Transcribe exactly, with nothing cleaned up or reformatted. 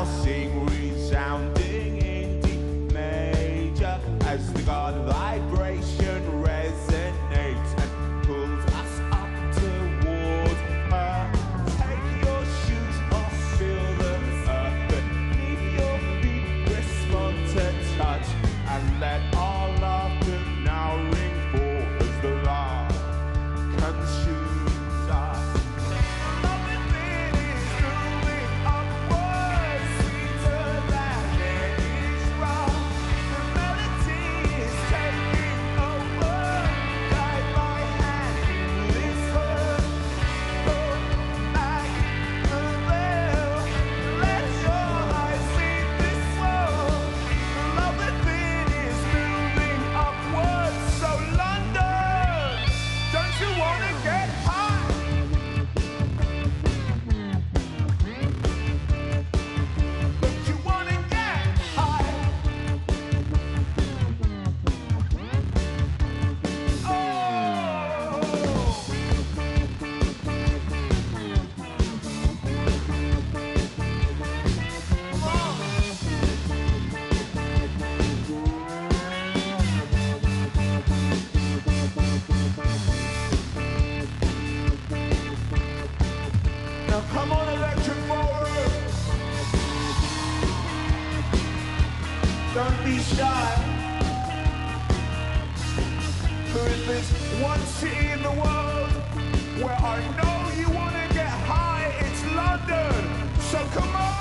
now sing resounding in D major as the God vibration resonates and pulls us up towards her. Take your shoes off, feel the earth beneath your feet, respond to touch, and let our laughter now ring forth as the love consumes us. Now come on, Electric Ballroom. Don't be shy. There is this one city in the world where I know you want to get high. It's London. So come on.